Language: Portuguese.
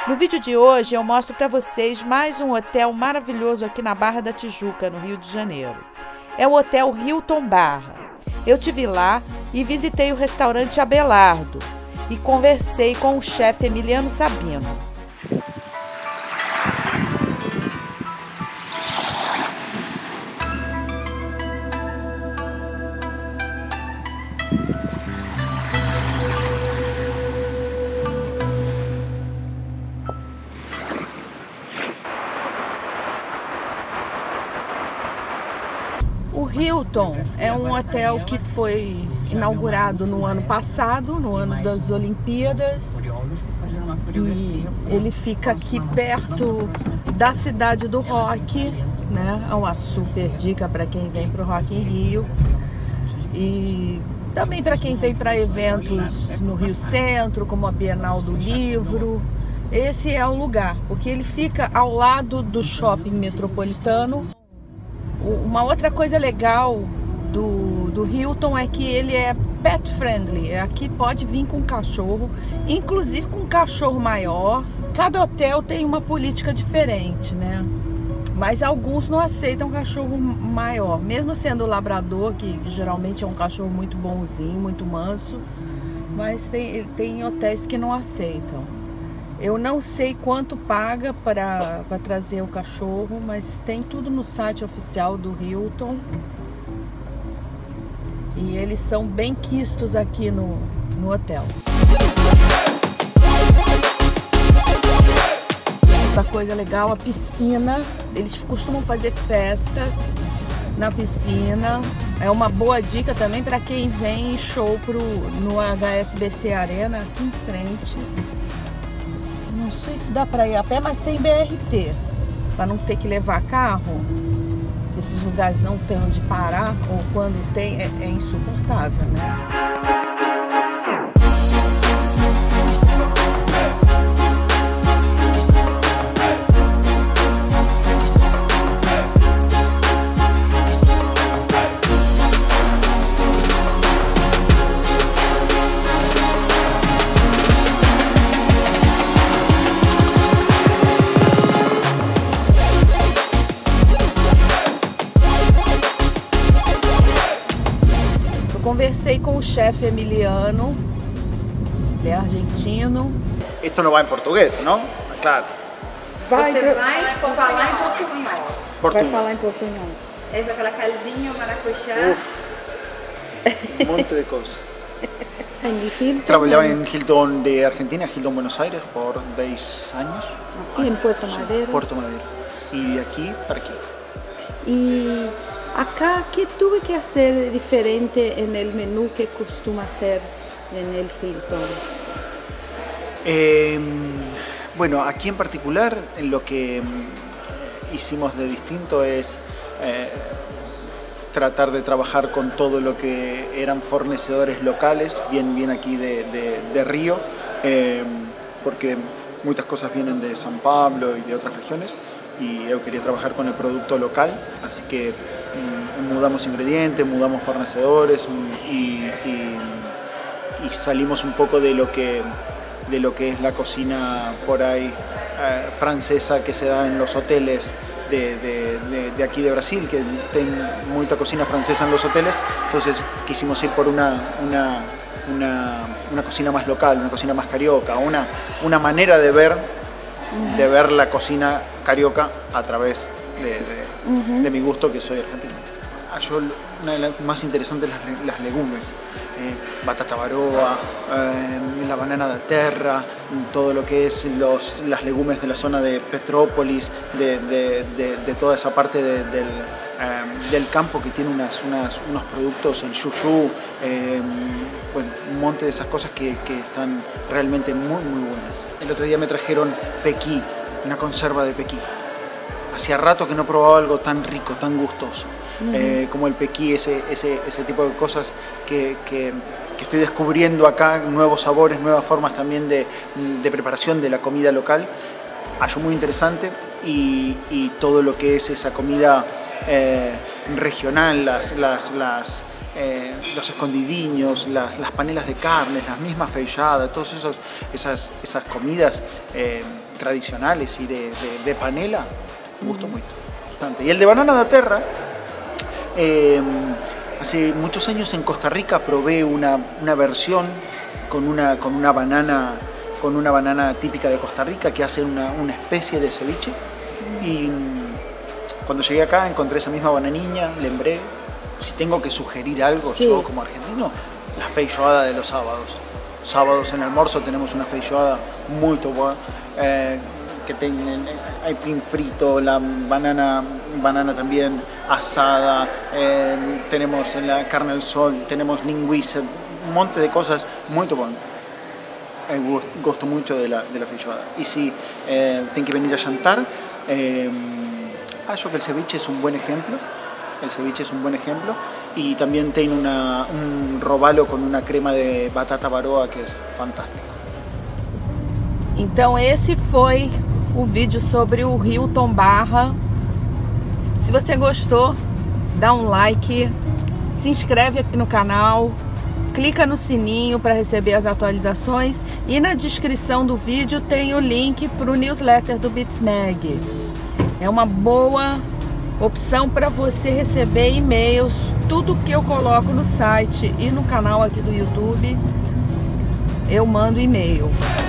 No vídeo de hoje eu mostro para vocês mais um hotel maravilhoso aqui na Barra da Tijuca, no Rio de Janeiro. É o Hotel Hilton Barra. Eu estive lá e visitei o restaurante Abelardo e conversei com o chefe Emiliano Sabino. O Hilton é um hotel que foi inaugurado no ano passado, no ano das Olimpíadas, e ele fica aqui perto da cidade do Rock, né? É uma super dica para quem vem para o Rock in Rio e também para quem vem para eventos no Rio Centro, como a Bienal do Livro. Esse é o lugar, porque ele fica ao lado do Shopping Metropolitano. Uma outra coisa legal do Hilton é que ele é pet friendly. Aqui pode vir com cachorro, inclusive com cachorro maior. Cada hotel tem uma política diferente, né? Mas alguns não aceitam cachorro maior, mesmo sendo o labrador, que geralmente é um cachorro muito bonzinho, muito manso. Mas tem hotéis que não aceitam. Eu não sei quanto paga para trazer o cachorro, mas tem tudo no site oficial do Hilton. E eles são bem quistos aqui no hotel. Outra coisa legal, a piscina. Eles costumam fazer festas na piscina. É uma boa dica também para quem vem em show no HSBC Arena, aqui em frente. Não sei se dá para ir a pé, mas tem BRT, para não ter que levar carro. Esses lugares não tem onde parar, ou quando tem, é insuportável, né? Conversei com o chefe Emiliano, ele é argentino. Esto no va en portugués, ¿no? Claro. Você vai falar em portunhol. Vai falar em portunhol. Essa aquela caldinho, maracujá. Un monte de cosas. Hilton, Trabajaba en Hilton de Argentina, Hilton Buenos Aires, por 10 años. Aquí en Puerto Madero. Puerto Madero. Y de aquí para aquí. Y acá, ¿qué tuve que hacer diferente en el menú que costuma hacer en el Hilton? Bueno, aquí en particular lo que hicimos de distinto es tratar de trabajar con todo lo que eran fornecedores locales, bien aquí de Río, porque muchas cosas vienen de San Pablo y de otras regiones, y yo quería trabajar con el producto local, así que mudamos ingredientes, mudamos fornecedores y salimos un poco de lo que es la cocina por ahí francesa que se da en los hoteles de aquí de Brasil, que tienen mucha cocina francesa en los hoteles. Entonces quisimos ir por una cocina más local, una cocina más carioca, una manera de ver la cocina carioca a través de mi gusto, que soy argentino. Yo, una de las más interesantes, las legumbres, batata baroa, la banana da terra, todo lo que es las legumbres de la zona de Petrópolis, de toda esa parte del campo que tiene unos productos, el yuyú, bueno, un monte de esas cosas que están realmente muy buenas. El otro día me trajeron pequí, una conserva de pequí. Hacía rato que no probaba algo tan rico, tan gustoso, como el pequí, ese tipo de cosas que estoy descubriendo acá, nuevos sabores, nuevas formas también de preparación de la comida local. Hallo muy interesante, y todo lo que es esa comida regional, los escondidiños, las panelas de carne, las mismas feijadas, todas esas comidas tradicionales y de panela, me gustó mucho. Bastante. Y el de banana da terra, hace muchos años en Costa Rica probé una versión con una banana típica de Costa Rica que hace una especie de ceviche. Y cuando llegué acá encontré esa misma bananiña, lembré. Si tengo que sugerir algo, sí, yo como argentino, la feijoada de los sábados. Sábados en el almuerzo tenemos una feijoada muy buena, que hay pin frito, la banana también asada, tenemos la carne al sol, tenemos linguiça, un montón de cosas muy buenas. Gosto mucho de la feijoada. Y si tienen que venir a jantar, yo que el ceviche es un buen ejemplo. El ceviche es un buen ejemplo. Y también tiene un robalo con una crema de batata baroa que es fantástico. Então esse foi o vídeo sobre o Hilton Barra. Se você gostou, dá um like, se inscreve aqui no canal, clica no sininho para receber as atualizações e na descrição do vídeo tem o link para o newsletter do Bitsmag. É uma boa opção para você receber e-mails, tudo que eu coloco no site e no canal aqui do YouTube, eu mando e-mail.